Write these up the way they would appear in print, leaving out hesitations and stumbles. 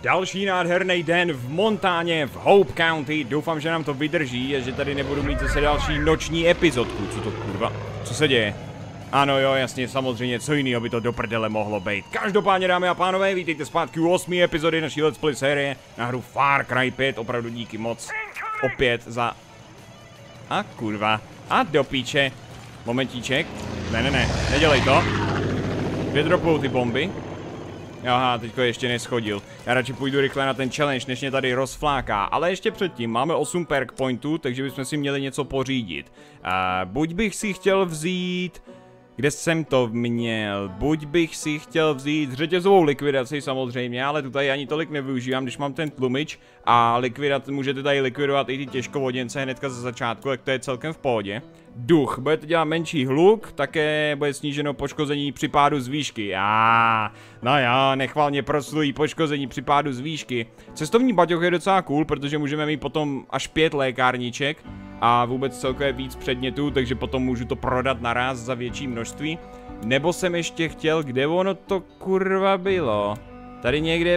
Další nádherný den v Montáně, v Hope County. Doufám, že nám to vydrží a že tady nebudu mít zase další noční epizodku. Co to kurva? Co se děje? Ano jo, jasně, samozřejmě, co jiného by to do prdele mohlo být. Každopádně, dámy a pánové, vítejte zpátky u 8. epizody naší Let's Play série na hru Far Cry 5. Opravdu díky moc. Opět za... A kurva. A do píče. Momentíček. Ne, nedělej to. Kde dropujou ty bomby? Aha, teďko ještě neschodil. Já radši půjdu rychle na ten challenge, než mě tady rozfláká. Ale ještě předtím máme 8 perk pointů, takže bychom si měli něco pořídit. Buď bych si chtěl vzít... Kde jsem to měl? Buď bych si chtěl vzít řetězovou likvidaci samozřejmě, ale tu tady ani tolik nevyužívám, když mám ten tlumič a můžete tady likvidovat i ty těžkovoděnce hnedka ze začátku, tak to je celkem v pohodě. Duch, budete dělat menší hluk, také bude sníženo poškození při pádu z výšky. No jo, nechvalně proslují poškození při pádu z výšky. Cestovní baťoch je docela cool, protože můžeme mít potom až 5 lékárniček a vůbec celkově víc předmětů, takže potom můžu to prodat naraz za větší množství. Nebo jsem ještě chtěl, kde ono to kurva bylo? Tady někde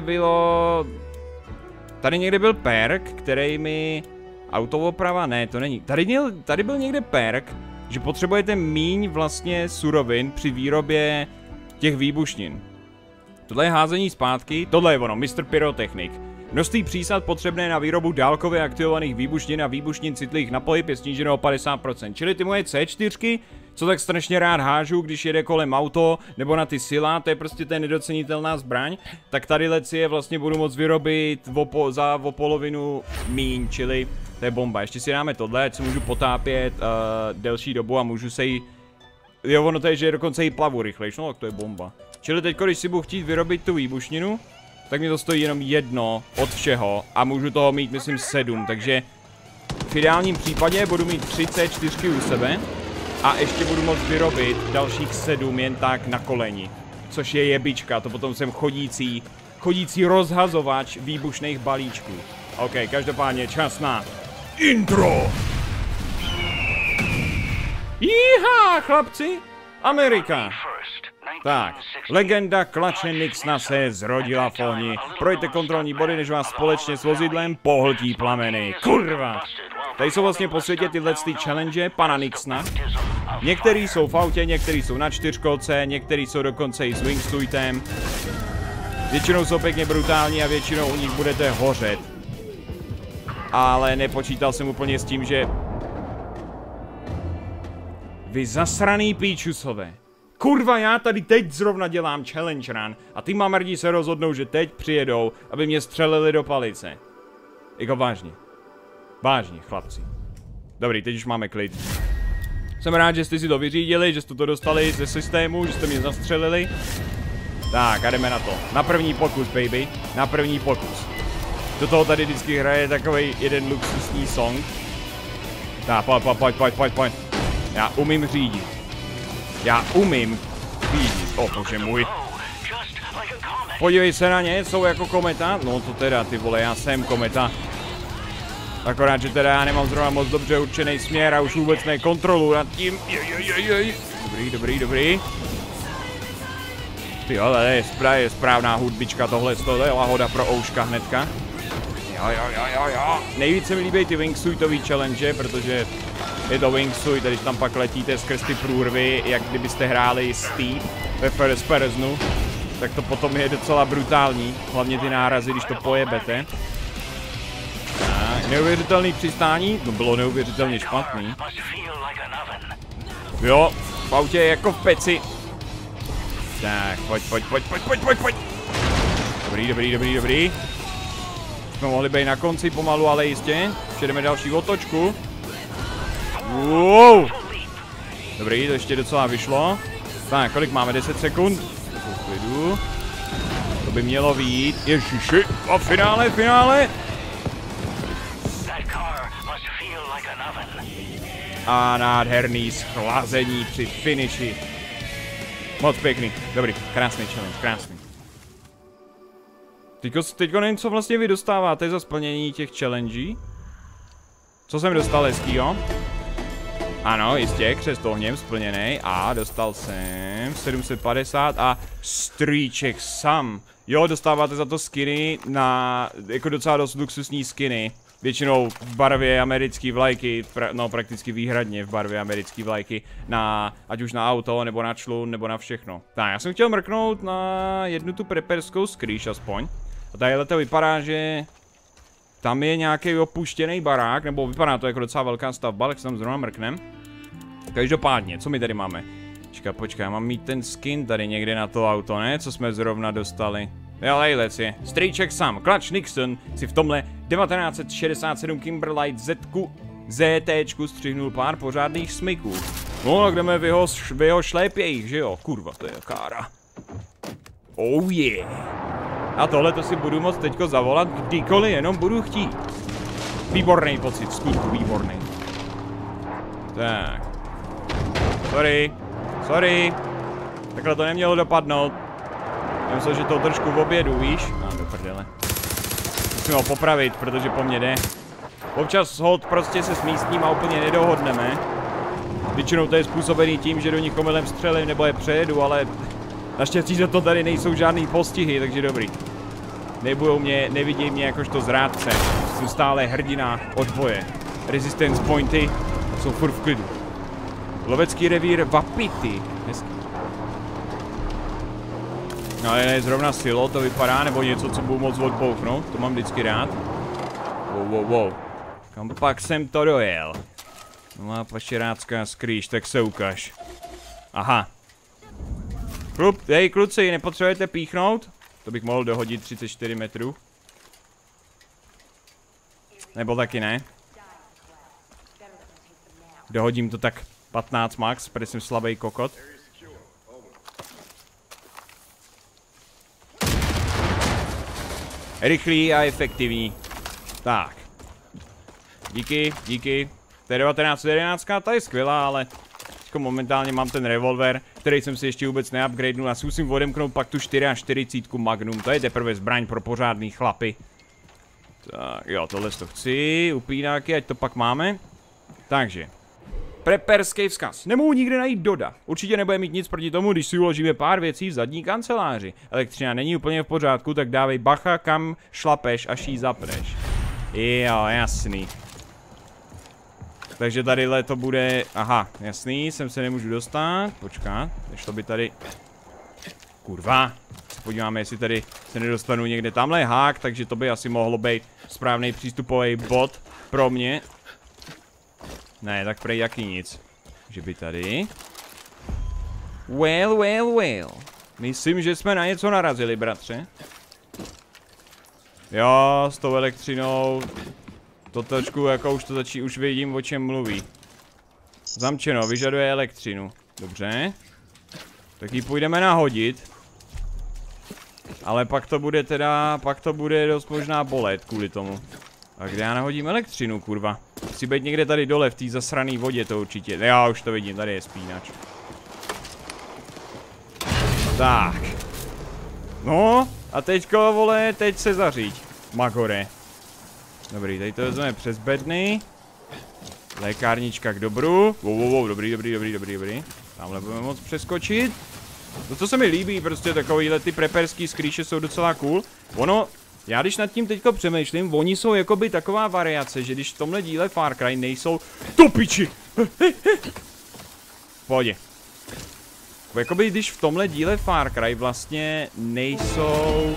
byl perk, který mi... Autooprava? Ne, to není. Tady byl někde perk, že potřebujete míň vlastně surovin při výrobě těch výbušnin. Tohle je házení zpátky, tohle je ono, Mr. Pyrotechnik. Množství přísad potřebné na výrobu dálkově aktivovaných výbušnin a výbušnin citlivých na pohyb je sníženo o 50%. Čili ty moje C4, co tak strašně rád hážu, když jede kolem auto, nebo na ty sila, to je prostě ta nedocenitelná zbraň, tak tady si je vlastně budu moct vyrobit za o polovinu míň, čili to je bomba. Ještě si dáme tohle, co můžu potápět delší dobu a můžu se jí... Jo, ono to je, že dokonce jí plavu rychlejš, no tak to je bomba. Čili teď, když si budu chtít vyrobit tu výbušninu, tak mi to stojí jenom jedno od všeho a můžu toho mít, myslím, 7, takže v ideálním případě budu mít 34 u sebe a ještě budu moct vyrobit dalších 7 jen tak na koleni, což je jebička, to potom jsem chodící rozhazovač výbušných balíčků. OK, každopádně čas na intro! Jíha, chlapci! Amerika! Tak, legenda klače Nixona se zrodila v ohni. Projďte kontrolní body, než vás společně s vozidlem pohltí plameny. Kurva! Tady jsou vlastně po světě tyhle challenge pana Nixona. Některý jsou v autě, některý jsou na čtyřkolce, některý jsou dokonce i s wingsuitem. Většinou jsou pěkně brutální a většinou u nich budete hořet. Ale nepočítal jsem úplně s tím, že... Vy zasraný píčusové. Kurva, já tady teď zrovna dělám challenge run a ty mamrdí se rozhodnou, že teď přijedou, aby mě střelili do palice. Jako vážně. Vážně, chlapci. Dobrý, teď už máme klid. Jsem rád, že jste si to vyřídili, že jste to dostali ze systému, že jste mě zastřelili. Tak, a jdeme na to. Na první pokus, baby. Na první pokus. Do toho tady vždycky hraje takovej jeden luxusní song. Tak, pojď. Já umím řídit. O, bože můj. Podívej se na ně, jsou jako kometa. No to teda, ty vole, já jsem kometa. Akorát, že teda já nemám zrovna moc dobře určený směr a už vůbec nekontrolu nad tím. Dobrý. Ty ale je správná hudbička, tohle je lahoda pro ouška hnedka. Jo. Nejvíc se mi líbí ty wingsuitový challenge, protože je to wingsuit, když tam pak letíte skrz ty průrvy, jak kdybyste hráli Steep ve First Personu, tak to potom je docela brutální, hlavně ty nárazy, když to pojebete. Tak, neuvěřitelný přistání, to bylo neuvěřitelně špatný. Jo, v autě je jako v peci. Tak, pojď. Dobrý. Jsme mohli být na konci pomalu, ale jistě. Přijedeme další otočku. Wow. Dobrý, to ještě docela vyšlo. Tak, kolik máme? 10 sekund. Klidu. To by mělo vyjít. Ježiši. A finále. A nádherný schlazení při finiši. Moc pěkný. Dobrý, krásný challenge, krásný. Teďko nevím, co vlastně vy dostáváte za splnění těch challenge. Co jsem dostal hezkýho? Ano, jistě, křest ohněm splněný. A dostal jsem 750 a strýček sam. Jo, dostáváte za to skiny na, jako docela dost luxusní skiny. Většinou v barvě americké vlajky, no prakticky výhradně v barvě americké vlajky, na, ať už na auto, nebo na člun, nebo na všechno. Tak, já jsem chtěl mrknout na jednu tu preperskou skrýš aspoň. A tadyhle to vypadá, že tam je nějaký opuštěný barák, nebo vypadá to jako docela velká stavba, tak se tam zrovna mrknem. Každopádně, co my tady máme? Počkej, já mám mít ten skin tady někde na to auto, ne? Co jsme zrovna dostali. Jo, lejlec je. Strýček sam. Clutch Nixon si v tomhle 1967 Kimberlite ZT střihnul pár pořádných smyků. No, tak jdeme v jeho šlépějích, že jo? Kurva, to je kára. Oh yeah. A tohle to si budu moct teďko zavolat kdykoliv jenom budu chtít. Výborný pocit, skutku výborný. Tak. Sorry. Takhle to nemělo dopadnout. Já myslel, že to trošku v obědu, víš? No, do prdele. Musím ho popravit, protože po mně jde. Občas hod prostě se s místníma úplně nedohodneme. Většinou to je způsobený tím, že do nich omylem střelím nebo je přejedu, ale naštěstí za to tady nejsou žádný postihy, takže dobrý. Nevidí mě jakožto zrádce. Jsem stále hrdina odboje. Resistance pointy jsou furt v klidu. Lovecký revír Vapity. Hezký. No ale zrovna silo to vypadá, nebo něco, co budu moc odbouchnout, to mám vždycky rád. Wow. Kam pak jsem to dojel? Nová pašerácká skrýš, tak se ukaž. Aha. Hej kluci, nepotřebujete píchnout? To bych mohl dohodit 34 metrů. Nebo taky ne. Dohodím to tak 15 max, protože jsem slabý kokot. Rychlý a efektivní. Tak. Díky. To je 1911, ta je skvělá, ale momentálně mám ten revolver, který jsem si ještě vůbec neupgradenul a zkusím odemknout pak tu 44 Magnum. To je teprve zbraň pro pořádný chlapy. Tak jo, tohle to chci, upínáky, ať to pak máme. Takže. Preperský vzkaz. Nemohu nikde najít Doda. Určitě nebude mít nic proti tomu, když si uložíme pár věcí v zadní kanceláři. Elektřina není úplně v pořádku, tak dávej bacha, kam šlapeš, až ji zapneš. Jo, jasný. Takže tadyhle to bude... Aha, jasný, sem se nemůžu dostat. Počkat, nešlo by tady... Kurva. Podíváme, jestli tady se nedostanu někde. Tamhle je hák, takže to by asi mohlo být správný přístupový bod pro mě. Ne, tak prej jaký nic. Že by tady... Well. Myslím, že jsme na něco narazili, bratře. Jo, s tou elektřinou... To trošku, jako už vidím, o čem mluví. Zamčeno, vyžaduje elektřinu. Dobře. Tak ji půjdeme nahodit. Ale pak to bude dost možná bolet kvůli tomu. A kde já nahodím elektřinu, kurva? Chci být někde tady dole v té zasrané vodě, to určitě. Já už to vidím, tady je spínač. Tak. No, a teďko, vole, teď se zaříď. Magore. Dobrý, tady to vezmeme přes bedny. Lékárnička k dobru. Wow, dobrý. Tamhle budeme moct přeskočit. To, co se mi líbí, prostě takovýhle ty preperský skrýše jsou docela cool. Ono, já když nad tím teďko přemýšlím, oni jsou jakoby taková variace, že když v tomhle díle Far Cry nejsou... To piči! Pohodě. Jakoby když v tomhle díle Far Cry vlastně nejsou...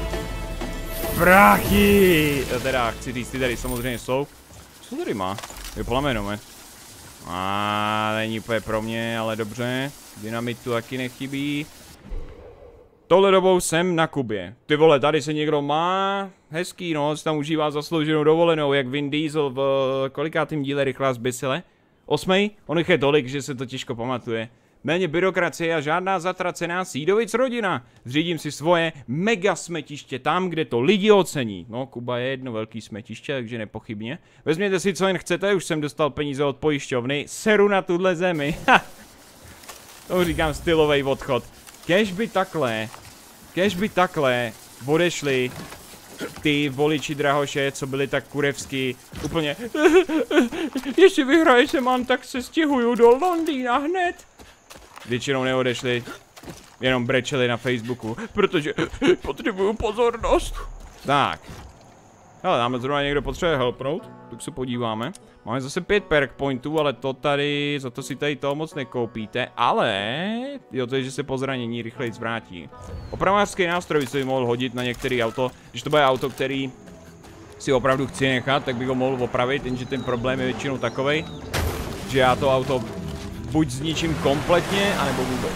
Prachy! Teda chci říct, ty tady samozřejmě jsou. Co tady má? Je plamenomet. Není úplně pro mě, ale dobře. Dynamitu taky nechybí. Tohle dobou jsem na Kubě. Ty vole, tady se někdo má. Hezký, no, se tam užívá zaslouženou dovolenou, jak Vin Diesel v kolikátým díle Rychlá zbysile? 8. On jich je tolik, že se to těžko pamatuje. Méně byrokracie a žádná zatracená Sídovic rodina. Zřídím si svoje mega smetiště tam, kde to lidi ocení. No, Kuba je jedno velký smetiště, takže nepochybně. Vezměte si, co jen chcete, už jsem dostal peníze od pojišťovny. Seru na tuhle zemi. Ha! To říkám stylový odchod. Kež by takhle odešli ty voliči Drahoše, co byli tak kurevsky úplně jestli vyhraje Zeman, tak se stěhuju do Londýna hned. Většinou neodešli, jenom brečeli na Facebooku, protože potřebuju pozornost. Tak. Hele, dáme zrovna někdo potřebuje helpnout, tak se podíváme. Máme zase 5 perk pointů, ale to tady, za to si tady toho moc nekoupíte, ale jo, to je, že se po zranění rychleji zvrátí. Opravářský nástroj by se mohl hodit na některé auto, když to bude auto, který si opravdu chci nechat, tak bych ho mohl opravit, jenže ten problém je většinou takovej, že já to auto buď zničím kompletně, anebo vůbec.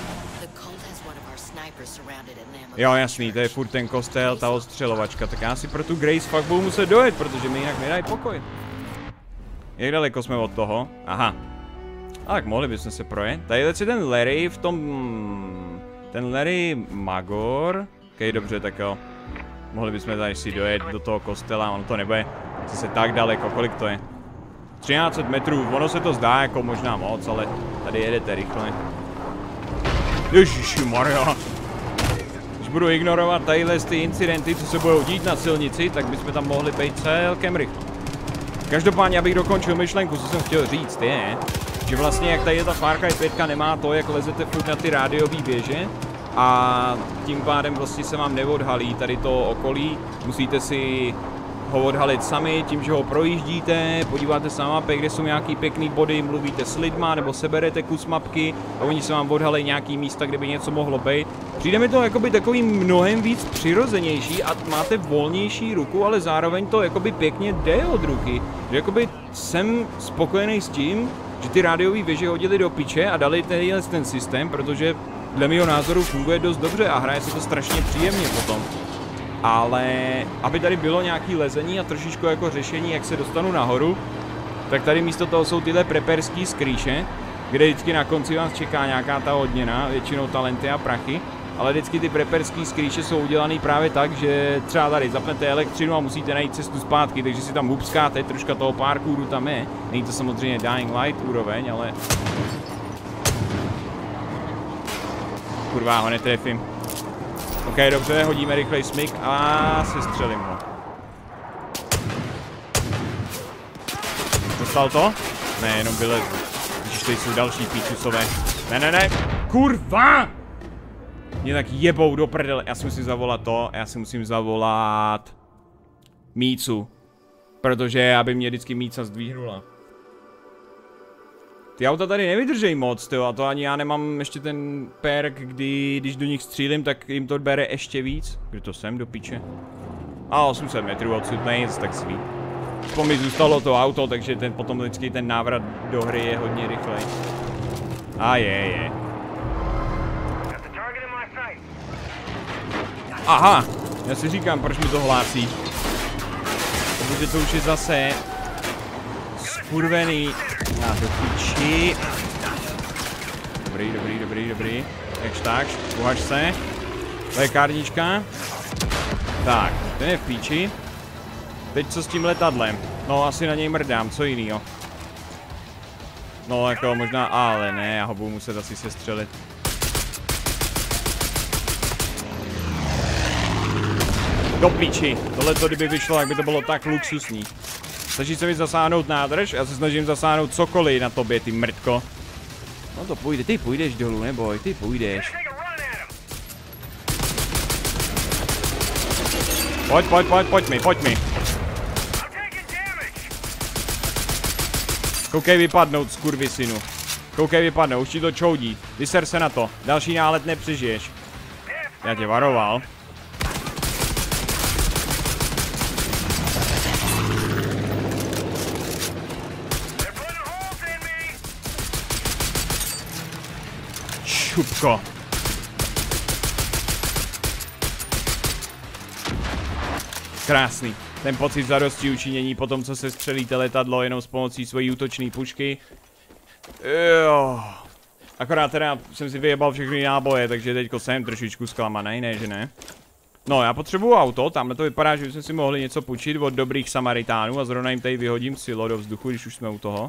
Jo, jasný, to je furt ten kostel, ta ostřelovačka, tak já si pro tu Grace fakt budu muset dojet, protože mi jinak nedají pokoj. Jak daleko jsme od toho? Aha. A tak mohli bychom se projet. Tadyhle si ten Larry v tom... Ten Larry Magor. Ok, dobře, tak jo. Mohli bychom tady si dojet do toho kostela, ono to nebude zase tak daleko, kolik to je? 1300 metrů, ono se to zdá jako možná moc, ale tady jedete rychle. Ježišimarja. Když budu ignorovat tadyhle ty incidenty, co se budou dít na silnici, tak bychom tam mohli být celkem rychle. Každopádně, abych dokončil myšlenku, co jsem chtěl říct, je, že vlastně jak tady je ta Far Cry 5 nemá to, jak lezete furt na ty rádiové věže a tím pádem vlastně se vám neodhalí tady to okolí, musíte si ho odhalit sami tím, že ho projíždíte, podíváte se na mapě, kde jsou nějaký pěkný body, mluvíte s lidma nebo seberete kus mapky a oni se vám odhalí nějaký místa, kde by něco mohlo být. Přijde mi to jakoby takový mnohem víc přirozenější a máte volnější ruku, ale zároveň to jakoby pěkně jde od ruky. Že jakoby jsem spokojený s tím, že ty rádiové věže hodili do piče a dali ten systém, protože dle mého názoru funguje dost dobře a hraje se to strašně příjemně potom. Ale aby tady bylo nějaký lezení a trošičku jako řešení, jak se dostanu nahoru, tak tady místo toho jsou tyhle preperský skrýše, kde vždycky na konci vás čeká nějaká ta odměna, většinou talenty a prachy, ale vždycky ty preperský skrýše jsou udělaný právě tak, že třeba tady zapnete elektřinu a musíte najít cestu zpátky, takže si tam hupskáte, troška toho parkouru tam je, není to samozřejmě Dying Light úroveň, ale... Kurva, ho netrefím. Ok, dobře, hodíme rychlej smyk a sestřelím ho. Dostal to? Ne, jenom vylezu. Když tady jsou další píčusové. Ne. Kurva! Mě tak jebou do prdele. Já si musím zavolat to, já si musím zavolat... Mícu. Protože aby mě vždycky Míca zdvíhnula. Ty auta tady nevydržejí moc, tyjo, a to ani já nemám ještě ten perk, kdy když do nich střílím, tak jim to bere ještě víc. Kde to jsem, do piče? A 800 metrů odsud nejít, tak svý. Po mi zůstalo to auto, takže potom vždycky ten návrat do hry je hodně rychlej. A je. Aha, já si říkám, proč mi to hlásí. Protože to už je zase skurvený. Na do piči. Dobrý. Jakž tak, uhaž se. Lékárnička. Tak, ten je v píči. Teď co s tím letadlem? No, asi na něj mrdám, co jinýho? No, jako možná, ale ne, já ho budu muset asi sestřelit. Do piči. Tohleto, kdyby vyšlo, jak by to bylo tak luxusní. Snaží se mi zasáhnout nádrž, já se snažím zasáhnout cokoliv na tobě, ty mrtko. No to půjde, ty půjdeš dolů, neboj, ty půjdeš. Pojď mi. Koukej vypadnout, skurvisynu. Koukej vypadnout, už ti to čoudí. Vyser se na to, další nálet nepřežiješ. Já tě varoval. Čupko. Krásný. Ten pocit zadosti učinění po tom, co se střelíte letadlo jenom s pomocí svojí útočné pušky. Jo. Akorát teda jsem si vyjebal všechny náboje, takže teďko jsem trošičku zklamanej, ne že ne? No, já potřebuju auto, tamhle to vypadá, že bychom si mohli něco půjčit od dobrých Samaritánů a zrovna jim tady vyhodím silo do vzduchu, když už jsme u toho.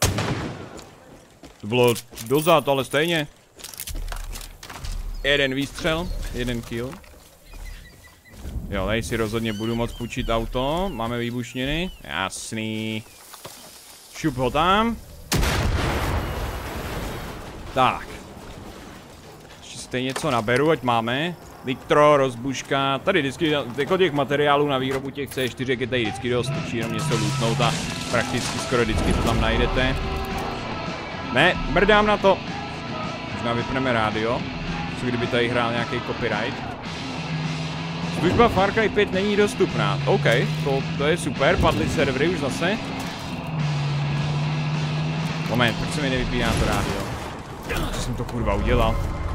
To bylo dozad, ale stejně. Jeden výstřel, jeden kill. Jo, tady si rozhodně budu moct půjčit auto. Máme výbušniny. Jasný. Šup ho tam. Tak. Ještě si tady něco naberu, ať máme. Nitro, rozbuška. Tady vždycky, jako těch materiálů na výrobu těch C4 je tady vždycky dost. Stačí jenom něco lootnout a prakticky skoro vždycky to tam najdete. Ne, mrdám na to. Možná vypneme rádio. Co kdyby tady hrál nějaký copyright. Služba Far Cry 5 není dostupná. OK, to je super, padly servery už zase. Moment, proč se mi nevypíná to rádio? Co jsem to kurva udělal?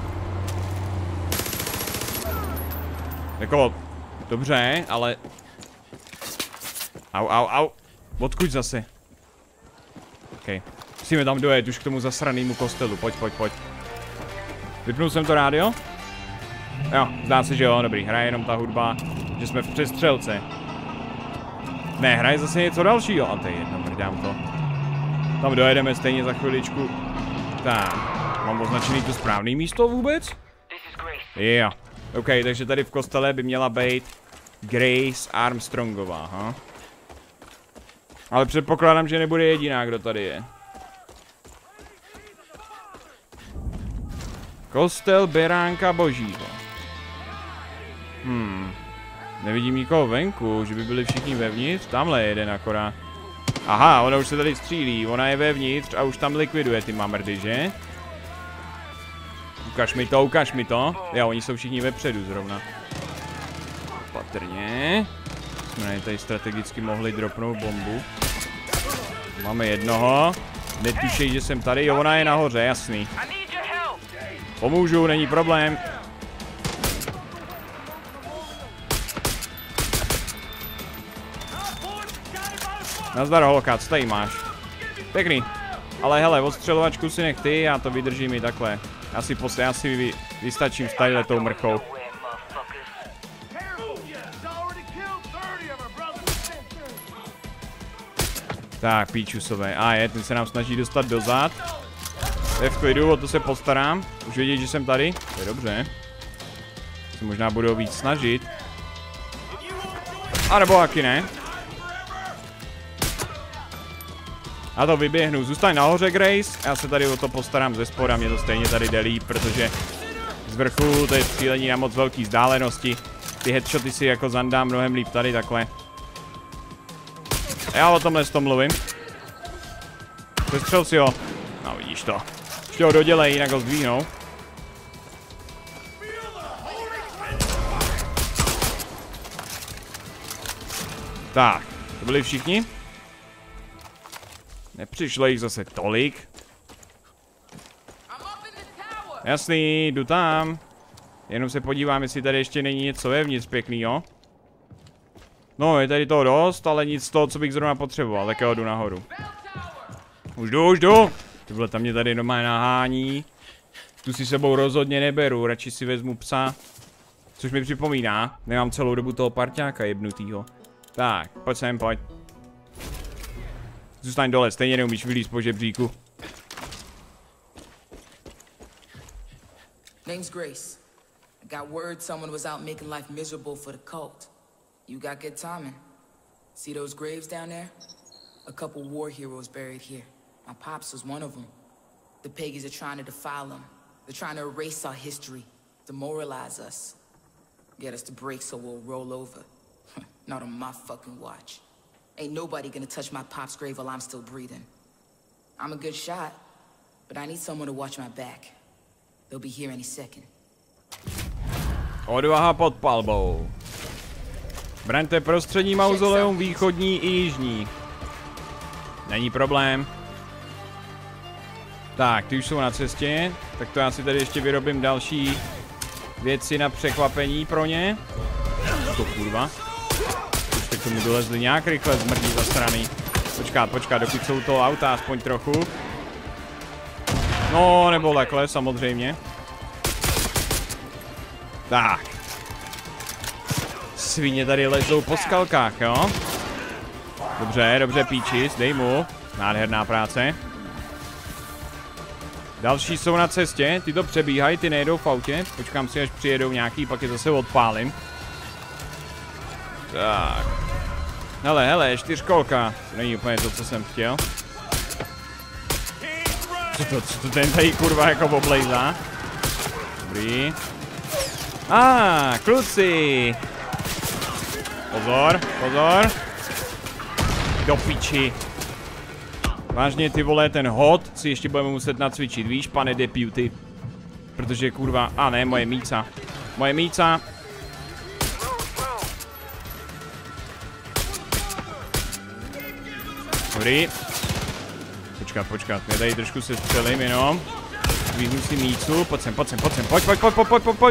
Jako, dobře, ale... Au. Odkud zase? OK. Musíme tam dojet už k tomu zasranému kostelu, pojď. Vypnul jsem to rádio? Jo, zdá se, že jo, dobrý, hraje jenom ta hudba, že jsme v přestřelce. Ne, hraje zase něco dalšího, a to je jedno, mrdám to. Tam dojedeme stejně za chviličku. Tak, mám označený to správný místo vůbec? Jo, OK, takže tady v kostele by měla být Grace Armstrongová, aha. Ale předpokládám, že nebude jediná, kdo tady je. Kostel Beránka Božího. Nevidím nikoho venku, že by byli všichni vevnitř. Tamhle je jeden akorát. Aha, ona už se tady střílí, ona je vevnitř a už tam likviduje ty mamrdy, že? Ukaž mi to. Jo, oni jsou všichni vepředu zrovna. Patrně. Jsme tady strategicky mohli dropnout bombu. Máme jednoho. Netušej, že jsem tady, jo, ona je nahoře, jasný. Pomůžu, není problém. Nazdar holka, co tady máš? Pěkný. Ale hele, odstřelovačku si nech ty, já to vydržím i takhle. Já si vystačím s tadyhletou mrchou. Tak, píčusové. Ten se nám snaží dostat dozad. Je v klidu, o to se postarám. Už vědět, že jsem tady. To je dobře. Se možná budou víc snažit. A nebo taky ne. A to vyběhnu. Zůstaň nahoře, Grace. Já se tady o to postarám ze spoda. Mě to stejně tady jde líp, protože z vrchu to je střílení na moc velký vzdálenosti. Ty headshoty si jako zandám mnohem líp tady takhle. Já o tomhle s tom mluvím. Přestřel si ho. No vidíš to. Ještě ho dodělej, jinak ho zdvíhnou. Tak, to byli všichni? Nepřišlo jich zase tolik. Jasný, jdu tam. Jenom se podívám, jestli tady ještě není něco vevnitř pěknýho. No, je tady toho dost, ale nic z toho, co bych zrovna potřeboval, tak jo, jdu nahoru. Už jdu. Tyhle, tam mě tady doma nahání. Tu si sebou rozhodně neberu, radši si vezmu psa. Což mi připomíná, nemám celou dobu toho parťáka jebnutýho. Tak, pojď sem, pojď. Zůstaň dole, stejně neumíš vylízt po žebříku. Name's Grace. I got word someone was out making life miserable for the cult. You got good timing. See those graves down there? A couple war heroes buried here. My pops was one of them. The pagans are trying to defile them. They're trying to erase our history, demoralize us. Get us to break so we'll roll over. Not on my fucking watch. Ain't nobody gonna touch my pop's grave while I'm still breathing. I'm a good shot, but I need someone to watch my back. They'll be here any second. Odvaha pod palbou. Braňte prostřední mauzoleum, východní i jižní. Není problém. Tak, ty už jsou na cestě. Tak to já si tady ještě vyrobím další věci na překvapení pro ně. To kurva. Už k tomu dolezli nějak rychle zmrdí za strany. Počkat, dokud jsou to auta aspoň trochu. No, nebo takhle, samozřejmě. Tak. Svině tady lezou po skalkách, jo? Dobře, píčis, dej mu. Nádherná práce. Další jsou na cestě, ty to přebíhají, ty nejedou v autě. Počkám si, až přijedou nějaký, pak je zase odpálím. Tak. Hele, 4kolka. To není úplně to, co jsem chtěl. Co to ten tady kurva jako oblejzá? Dobrý. Kluci. Pozor. Do piči. Vážně ty vole, ten hod si ještě budeme muset nacvičit, víš, pane deputy. Protože kurva, ne, moje míca. Dobrý. Počkat, já tady trošku se střelím jenom. Vyhnu si mícu, pojď sem, pojď.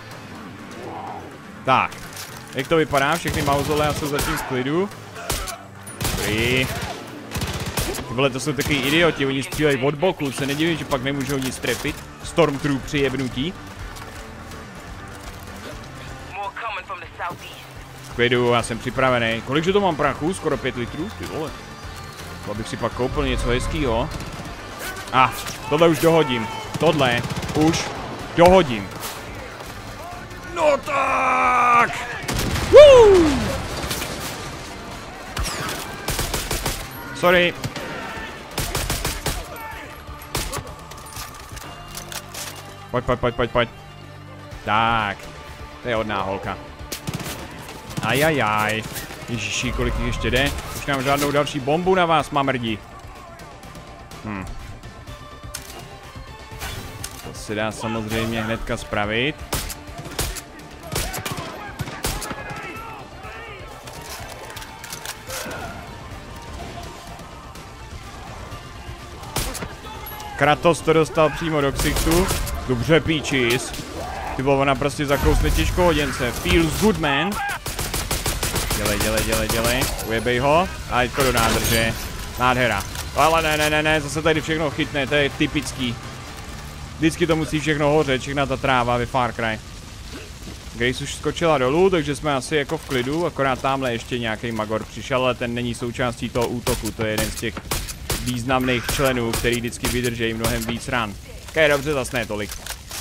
Tak, jak to vypadá, všechny mauzolea jsou zatím v klidu. Dobrý. Tyhle to jsou takový idioti, oni střílejí od boku, se nedivím, že pak nemůžou nic trefit. Stormtroop při jebnutí. V klidu, já jsem připravený. Kolikže to mám prachu? Skoro 5 litrů? Ty vole. To bych si pak koupil něco hezkýho. Tohle už dohodím. No tak! Woo! Sorry. Pojď. Tak. To je hodná holka. Ajajaj. Ježiši, kolik jich ještě jde? Už nám žádnou další bombu na vás, mamrdi. To se dá samozřejmě hnedka spravit. Kratos to dostal přímo do ksichtu. Dobře, píčis. Ty vole, ona prostě zakousne těžkohoděnce. Feels good, man. Dělej. Ujebej ho. A jď to do nádrže. Nádhera. Ale ne, zase tady všechno chytne, to je typický. Vždycky to musí všechno hořet, všechna ta tráva ve Far Cry. Grace už skočila dolů, takže jsme asi jako v klidu, akorát tamhle ještě nějaký magor přišel, ale ten není součástí toho útoku, to je jeden z těch významných členů, který vždycky vydrží mnohem víc ran. Okay, dobře, zase ne tolik.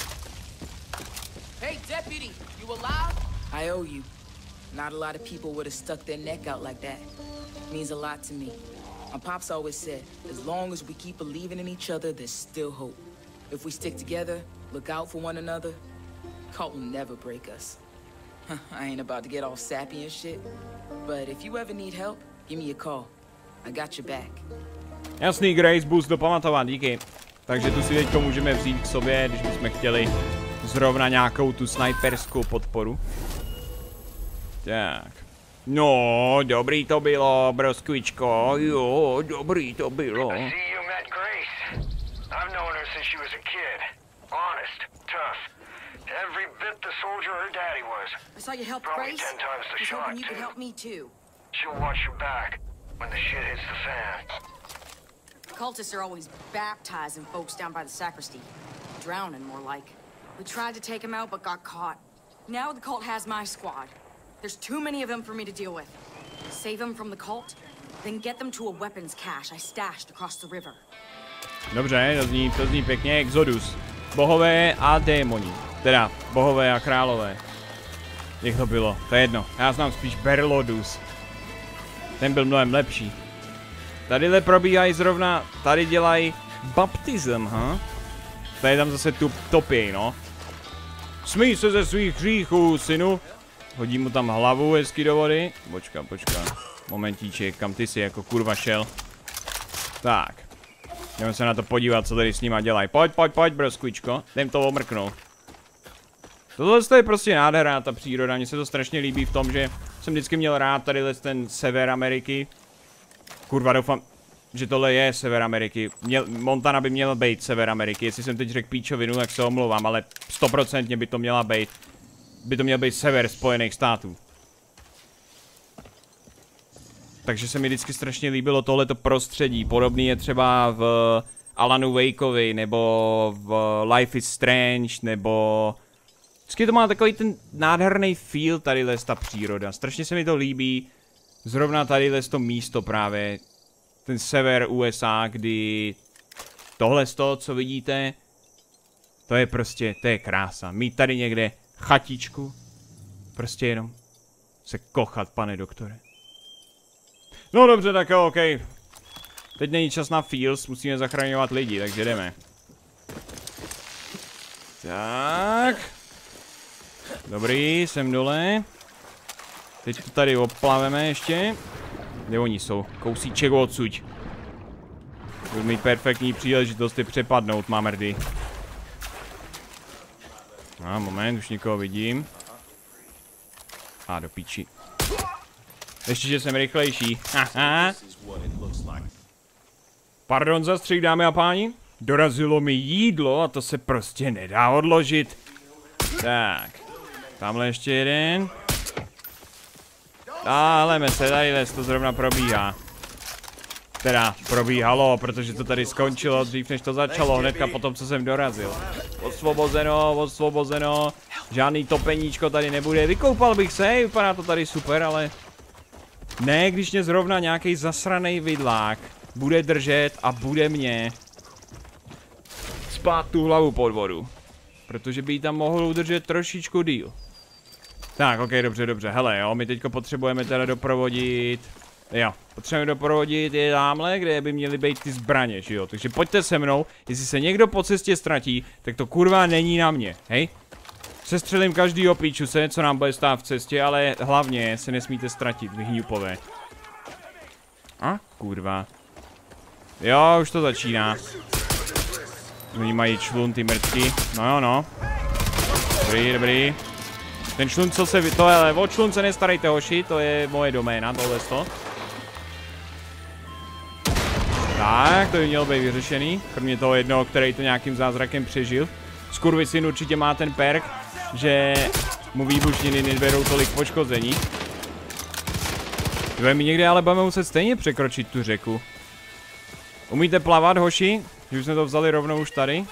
Hey, deputy, you alive? I owe you. Not a lot of people would have stuck their neck out like that. It means a lot to me. My pops always said, as long as we keep believing in each other, there's still hope. If we stick together, look out for one another, Cult will never break us. I ain't about to get all sappy and shit, but if you ever need help, give me a call. I got your back. Jasný, Grace, boost dopamatovat, díky. Takže tu si teďko můžeme vzít k sobě, když bychom chtěli zrovna nějakou tu snajperskou podporu. Tak. No, dobrý to bylo, broskvičko, jo, dobrý to bylo. Every bit the soldier her daddy was. I saw you help Probably Grace. 10 times the I was shot, hoping you could too. help me too. She'll watch your back when the shit hits the fan. Cultists are always baptizing folks down by the sacristy. Drowning, more like. We tried to take him out, but got caught. Now the cult has my squad. There's too many of them for me to deal with. Save them from the cult, then get them to a weapons cache I stashed across the river. Dobře, to zní pěkně. Exodus. Bohové a démoni. Teda, bohové a králové. Jak to bylo? To je jedno. Já znám spíš Berlodus. Ten byl mnohem lepší. Tadyhle probíhají zrovna, tady dělají baptism, Tady tam zase tu topěj, no. Smij se ze svých hříchů, synu. Hodí mu tam hlavu hezky do vody. Počka. Momentíček, kam ty si jako kurva šel. Tak. Jdeme se na to podívat, co tady s nima dělají. Pojď, broskvičko. Jdem to omrknout. Tohle je prostě nádherná ta příroda. Mně se to strašně líbí v tom, že jsem vždycky měl rád tadyhle ten sever Ameriky. Kurva, doufám, že tohle je sever Ameriky. Montana by měla být sever Ameriky. Jestli jsem teď řekl píčovinu, tak se omlouvám, ale 100% by to měla být. By to měl být sever Spojených států. Takže se mi vždycky strašně líbilo tohleto prostředí. Podobný je třeba v Alanu Wakeovi, nebo v Life is Strange, nebo... Vždycky to má takový ten nádherný feel tadyhle ta příroda. Strašně se mi to líbí. Zrovna tadyhle to místo právě. Ten sever USA, kdy... Tohle z toho, co vidíte, to je prostě, to je krása. Mít tady někde chatičku. Prostě jenom se kochat, pane doktore. No dobře, tak jo, okej. Teď není čas na feels, musíme zachraňovat lidi, takže jdeme. Tak. Dobrý, jsem dole. Teď to tady oplaveme ještě. Kde oni jsou? Kousíček odsuť. Budu mít perfektní příležitost je přepadnout, mamrdy. A moment, už někoho vidím. A do píči. Ještě, že jsem rychlejší. Haha. Pardon za střih, dámy a páni. Dorazilo mi jídlo a to se prostě nedá odložit. Tak. Tamhle ještě jeden. Dále se, tady to zrovna probíhá. Teda probíhalo, protože to tady skončilo dřív než to začalo, hnedka potom co jsem dorazil. Osvobozeno, osvobozeno. Žádný topeníčko tady nebude. Vykoupal bych se, vypadá to tady super, ale... Ne, když mě zrovna nějaký zasranej vidlák bude držet a bude mě spát tu hlavu pod vodu. Protože by ji tam mohl udržet trošičku díl. Tak, ok, dobře, hele jo, my teďko potřebujeme teda doprovodit... Jo, potřebujeme doprovodit je tamhle, kde by měly být ty zbraně, že jo, takže pojďte se mnou, jestli se někdo po cestě ztratí, tak to kurva není na mě, hej? Sestřelím každýho píčuse, co nám bude stát v cestě, ale hlavně se nesmíte ztratit, vy hňupové. A, kurva. Jo, už to začíná. Oni mají člun, ty mrtky, no jo no. Dobrý. Ten člun, co se tohle, o člun se nestarejte hoši, to je moje doména, tohleto. Tak, to by mělo být vyřešený, kromě toho jednoho, který to nějakým zázrakem přežil. Skurvisyn určitě má ten perk, že mu výbušniny nedberou tolik poškození. My někde ale budeme muset stejně překročit tu řeku. Umíte plavat, hoši? Že už jsme to vzali rovnou už tady.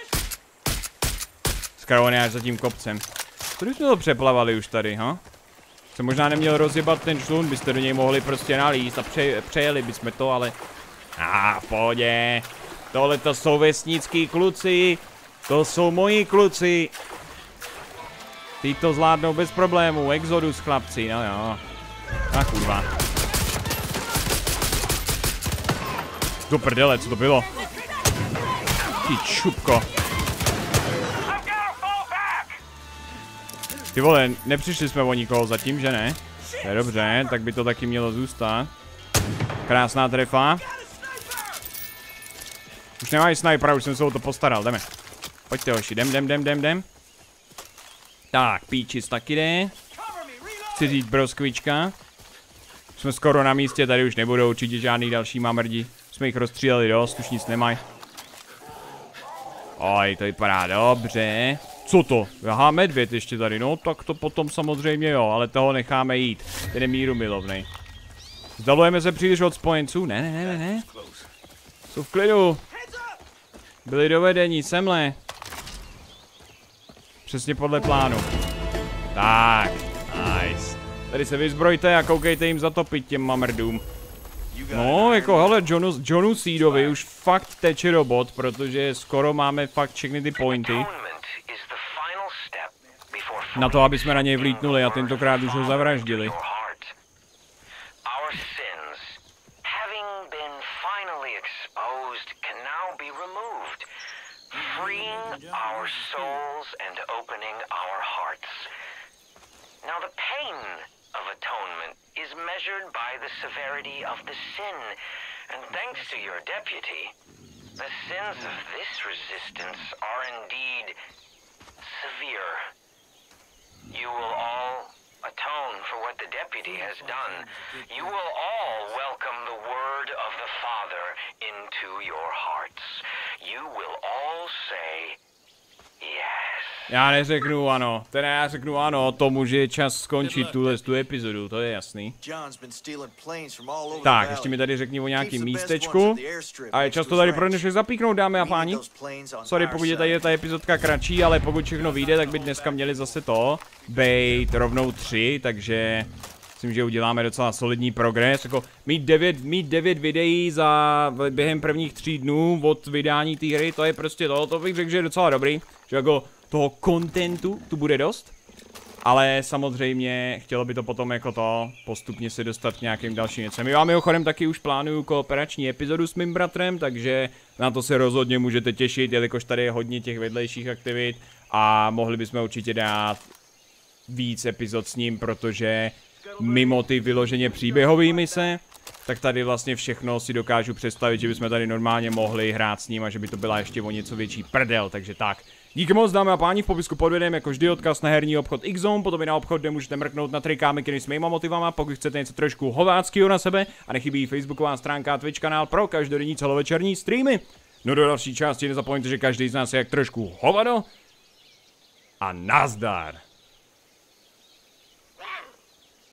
Skrovaný až za tím kopcem. Proč jsme to přeplavali už tady, ha? Jsem možná neměl rozjebat ten člun, byste do něj mohli prostě nalíst a přejeli bychom to, ale... v pohodě. Tohle to jsou vesnický kluci. To jsou moji kluci. Ty to zvládnou bez problémů. Exodus, chlapci, no jo. A kurva. Do prdele, co to bylo? Ty čupko. Ty vole, nepřišli jsme o nikoho zatím, že ne? To je dobře, tak by to taky mělo zůstat. Krásná trefa. Už nemáš snajpera, už jsem se o to postaral, jdeme. Pojďte hoši, jdem. Tak, píčis taky jde. Chci říct broskvička. Jsme skoro na místě, tady už nebudou určitě žádný další mamrdi. Jsme jich rozstříleli dost, už nic nemají. Oj, to vypadá dobře. Co to? Aha, medvěd ještě tady, no tak to potom samozřejmě jo, ale toho necháme jít. Ten je míru milovnej. Vzdalujeme se příliš od spojenců? Ne. Jsou v klidu. Byli dovedení, semhle. Přesně podle plánu. Tak, nice. Tady se vyzbrojte a koukejte jim zatopit těm mamrdům. No, jako hele, Johnu Seedovi už fakt teče do bod, protože skoro máme fakt všechny ty pointy. Na to, aby jsme na něj vlítnuli a tentokrát už ho zavraždili. And thanks to your deputy, the sins of this resistance are indeed severe. You will all atone for what the deputy has done. You will all welcome the word of the Father into your hearts. You will all say yes. Já neřeknu ano, teda já řeknu ano, tomu, že je čas skončit tu epizodu, to je jasný. Tak, ještě mi tady řekni o nějakým místečku. A je čas to tady pro dnešek zapíknout, dámy a páni. Sorry, pokud je tady ta epizodka kratší, ale pokud všechno vyjde, tak by dneska měli zase to být rovnou 3, takže myslím, že uděláme docela solidní progres. Jako mít 9 videí během prvních 3 dnů od vydání té hry, to je prostě to bych řekl, že je docela dobrý. Že jako toho kontentu tu bude dost. Ale samozřejmě chtělo by to potom jako to postupně se dostat k nějakým dalším věcem. Já mimochodem taky už plánuju kooperační epizodu s mým bratrem, takže na to se rozhodně můžete těšit, jelikož tady je hodně těch vedlejších aktivit a mohli bychom určitě dát víc epizod s ním, protože mimo ty vyloženě příběhové mise, tak tady vlastně všechno si dokážu představit, že bychom tady normálně mohli hrát s ním a že by to byla ještě o něco větší prdel, takže tak. Díky moc, dámy a páni, v popisku pod videem jako vždy odkaz na herní obchod X-Zone, potom i na obchod, kde můžete mrknout na trikámy s mýma motivama, pokud chcete něco trošku hováckýho na sebe a nechybí facebooková stránka a Twitch kanál pro každodenní celovečerní streamy. No do další části nezapomeňte, že každý z nás je jak trošku hovado a nazdar.